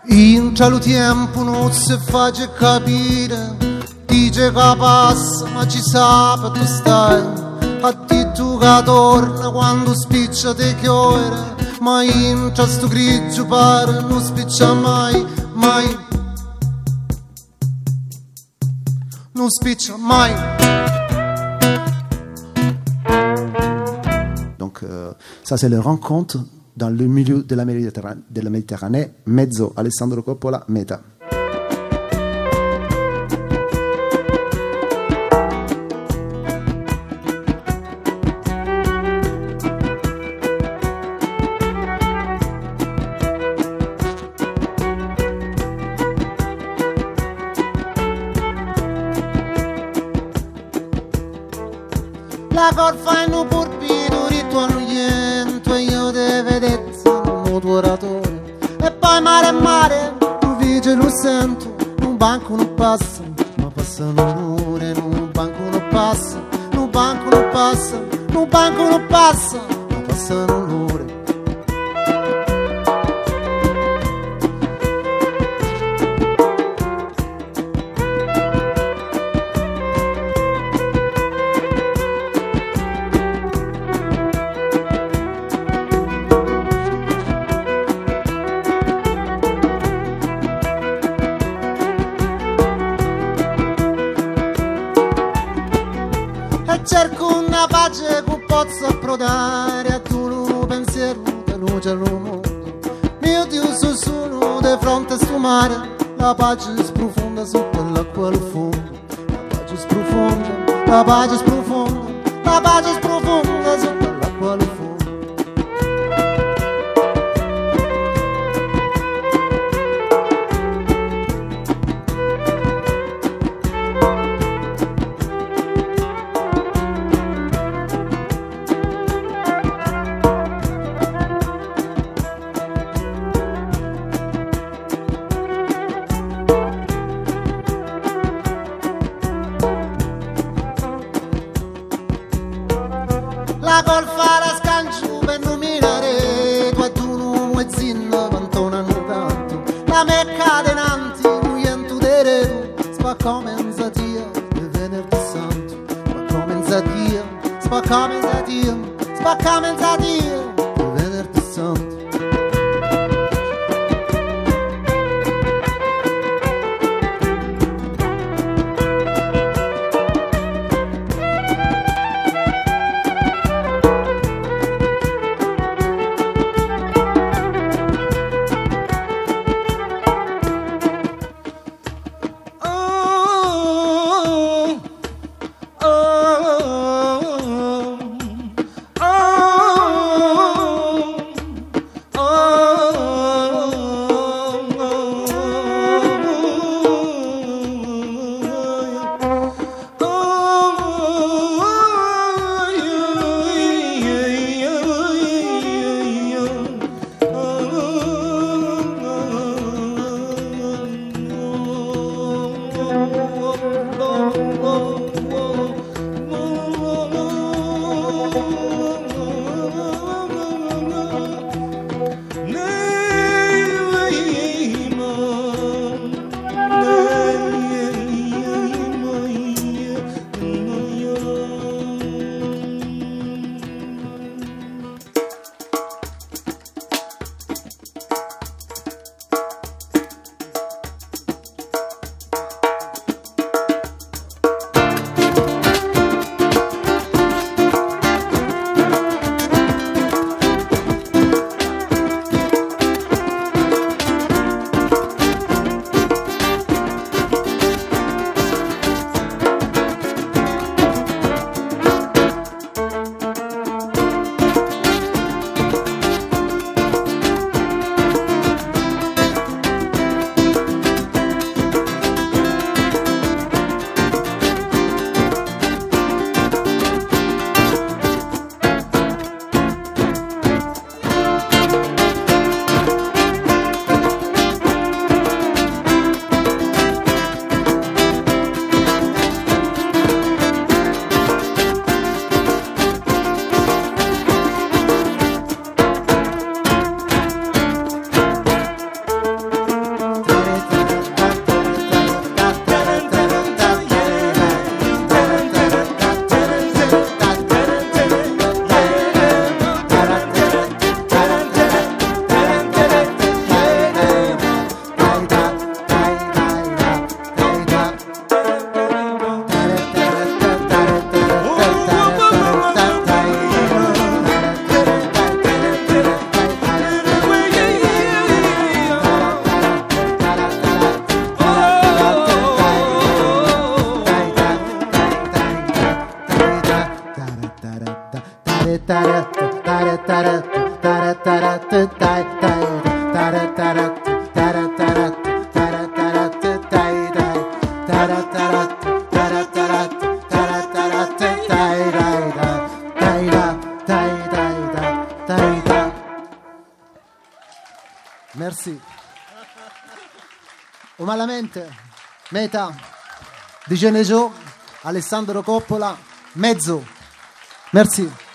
In cielo tempo non si face capire, dice che passa ma ci sa per tu stai, a ti tu che torna quando spiccia te chiore, ma in sto grigio pare non spiccia mai, mai, non spiccia mai. Donc ça c'est le rencontre dans le milieu de la Méditerranée, mezzo Alessandro Coppola, meta. La colfa in un burbino, ritorno niente, io te vedezza, un motoratore. E poi mare e mare, tu vice lo sento, un banco non passa, ma passano ore, un banco non passa, un banco non passa, un banco non passa, ma passano l'ore. Cerco una pace che possa approdare a tu pensiero che luce al mondo. Mio Dio sono solo di fronte a sto mare, la pace sprofonda sotto l'acqua al fondo. La pace sprofonda, la pace sprofonda, la pace sprofonda sotto l'acqua al fondo. La colfa la scancio per non mirare, tu e tu non vuoi zinno, cantona non canto. La mecca denanti, nuiento d'erero, spacca menzatia, il venerdì santo. Spacca menzatia, spacca menzatia, spacca menzatia, il venerdì santo. Oh Merci. Umalamente, Meta, Di Genejo, Alessandro Coppola, Mezzo. Merci.